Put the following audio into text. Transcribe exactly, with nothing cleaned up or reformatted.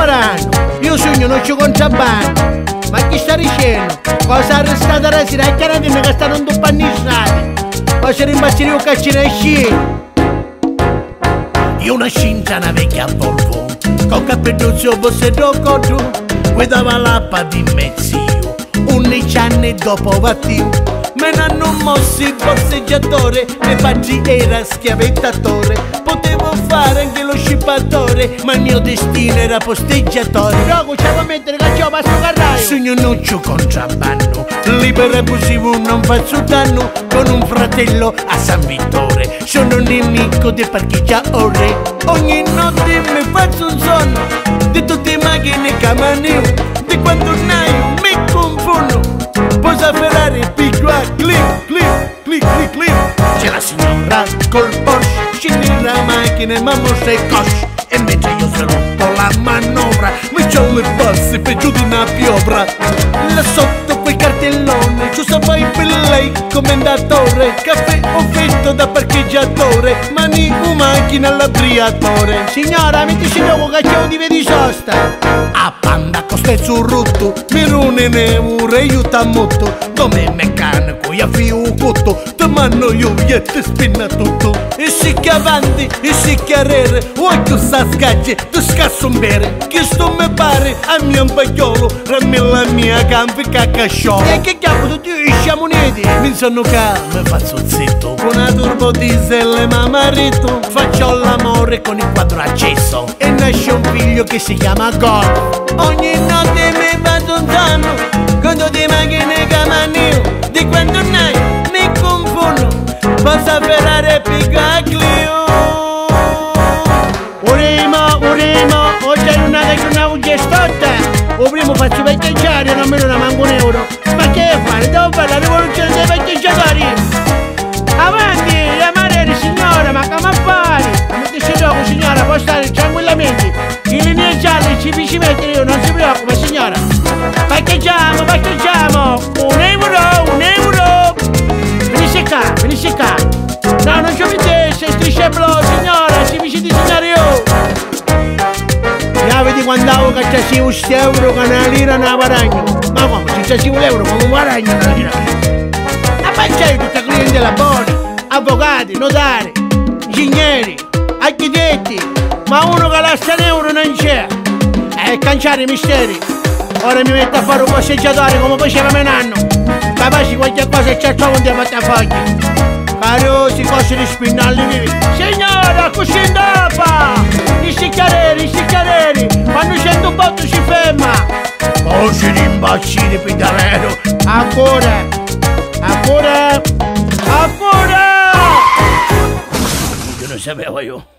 Navarano, io sogno non ci contrabbando. Ma chi sta dicendo? Cosa arrestata la sera e chiaramente che stanno un pannissati. Ma se rimbassere un caccino a sci. Io una scinta una vecchia Volvo, con cappelluzzo bossetto contro, guidava l'appa di mezzio, undici anni dopo battio. Me n'hanno mossi il borseggiatore, mio padre era schiavettatore. Potevo fare anche lo scippatore, ma il mio destino era posteggiatore. Gioco c'è da mettere che c'ho passo carraio. Sogno nuccio contrabbando, libero e abusivo non faccio danno. Con un fratello a San Vittore, sono un nemico del parcheggiatore. Ogni notte mi faccio un sonno di tutte le macchine che manio, di quando naio mi confondo. Posa Ferrari, piccola, clip, clip, clip, clip, clip. C'è la signora col Porsche, scendi la macchina e mamma sei cosci. E mentre io srotto la manovra, mi c'ho le basse peggio di una piovra. Là sotto quei cartelloni, ci saprai per lei commendatore. Caffè offerto da parcheggiatore, mani u macchina all'abriatore. Signora, mi dice dopo che c'è un di vedi sosta. A panda costezzo un rutto, mi rune ne ure aiuta molto. Come meccanico io fio un cotto, te manno io e te spinna tutto. E si che avanti, e si che arrere, vuoi tu sa scacce, tu scasso un bere. Che sto me pare a mio impagliolo, rammi la mia gambe cacasciolo. E che cavolo tu siamo uniti? Mi sono calmo e faccio zitto, con una turbo diesel e mamarito. Faccio l'amore con il quadro acceso e nasce un figlio che si chiama Golf. Ogni notte mi vado lontano, con tutte le macchine che manio, di quando nai mi confondo. Posso Ferrari piccola Clio. Urimo, urimo, oggi è una che non ho gestotta. O primo faccio vecchieggiare, non me ne manco un euro. Ma che fare? Devo fare la rivoluzione dei vecchieggiatori. Avanti, amarere signora, ma come fare? Mi dice dopo signora, può stare tranquillamente. In linea gialla ci ci mettere io, non si preoccupa signora. Parcheggiamo, parcheggiamo. Un euro, un euro. Venisce qua, venisce qua. No, non ci mettete, strisce blu, signora, si dice di signore io. Ya vedi quando avevo cacciato questo euro con una lira una guadagno. Ma come, se cacciavo l'euro con un guadagno una lira? Ma poi c'è tutta clientela buona, avvocati, notari, ingegneri, architetti, ma uno che lascia l'euro non c'è. E canciare i misteri. Ora mi metto a fare un passeggiatore come faceva mio nonno. Capaci qualche cosa e c'è un dia portafogli. Caro, si cose di spinalli vivi. Signora, così dopo! I sicchiareri, i sicchiareri! Quando scende un botto si ferma! Oh, si rimbaccini, pidalero! Ancora! Ancora! Ancora! Io non sapevo io!